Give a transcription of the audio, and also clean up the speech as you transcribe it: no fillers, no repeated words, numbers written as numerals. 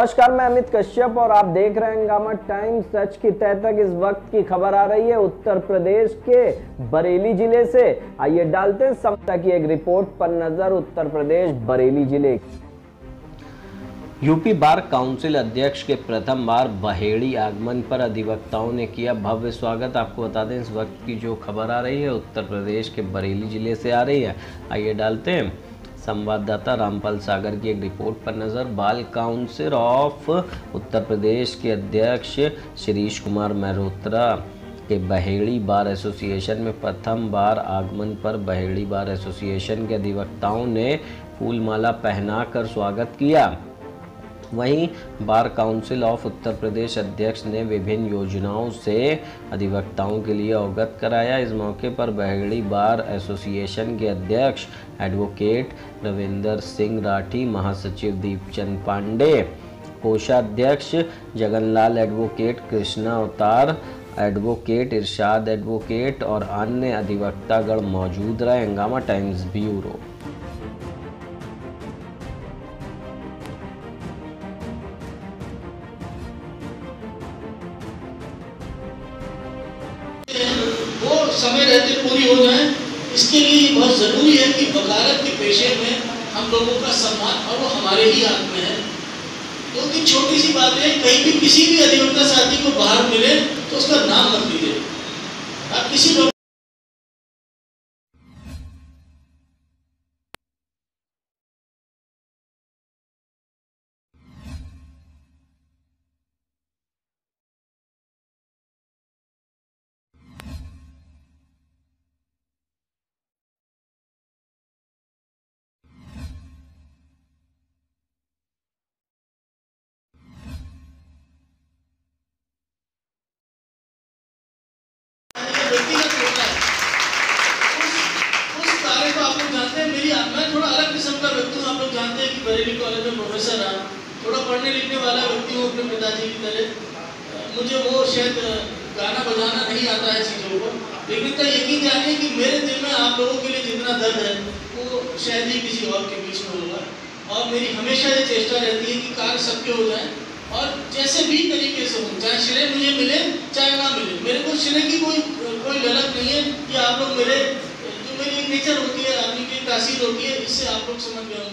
नमस्कार, मैं अमित कश्यप और आप देख रहे हैं हंगामा टाइम्स। सच की तह तक इस वक्त की खबर आ रही है उत्तर प्रदेश के बरेली जिले से। आइए डालते हैं समता की एक रिपोर्ट पर नजर। उत्तर प्रदेश बरेली जिले यूपी बार काउंसिल अध्यक्ष के प्रथम बार बहेड़ी आगमन पर अधिवक्ताओं ने किया भव्य स्वागत। आपको बता दें इस वक्त की जो खबर आ रही है उत्तर प्रदेश के बरेली जिले से आ रही है। आइए डालते हैं संवाददाता रामपाल सागर की एक रिपोर्ट पर नजर। Bar council of Uttar Pradesh के अध्यक्ष शिरीष कुमार मेहरोत्रा के बहेड़ी बार एसोसिएशन में प्रथम बार आगमन पर बहेड़ी बार एसोसिएशन के अधिवक्ताओं ने फूलमाला पहनाकर स्वागत किया। वहीं bar council of Uttar Pradesh अध्यक्ष ने विभिन्न योजनाओं से अधिवक्ताओं के लिए अवगत कराया। इस मौके पर बहेड़ी बार एसोसिएशन के अध्यक्ष एडवोकेट रविंदर सिंह राठी, महासचिव दीपचंद पांडे, कोषाध्यक्ष जगनलाल एडवोकेट, कृष्णा अवतार एडवोकेट, इरशाद एडवोकेट और अन्य अधिवक्तागण मौजूद रहे। हंगामा टाइम्स ब्यूरो। वो समय रहते पूरी हो जाए, इसके लिए बहुत जरूरी है कि वकालत के पेशे में हम लोगों का सम्मान, और वो हमारे ही हाथ में है। दो तीन छोटी सी बातें, कहीं भी किसी भी अधिवक्ता साथी को बाहर मिले तो उसका नाम मत लीजिए। आप किसी व्यक्तिगत होता है, उस कार्य को आप लोग जानते हैं। मैं थोड़ा अलग किस्म का व्यक्ति हूँ। आप लोग जानते हैं कि बरेली कॉलेज में प्रोफेसर रहा, थोड़ा पढ़ने लिखने वाला व्यक्ति हूँ अपने पिताजी की तरह। मुझे वो शायद गाना बजाना नहीं आता है चीज़ों को, लेकिन तो यकीन जानिए कि मेरे दिल में आप लोगों के लिए जितना दर्द है वो शायद ही किसी और के बीच में होगा। और मेरी हमेशा ये चेष्टा रहती है कि कार्य सबके हो जाए और जैसे भी तरीके से हो, चाहे श्रेय मुझे मिले चाहे ना मिले। मेरे को श्रेय की कोई गलत नहीं है कि आप लोग मेरे जो मेरी एक नेचर होती है, आदमी की तासीर होती है, इससे आप लोग समझ गए।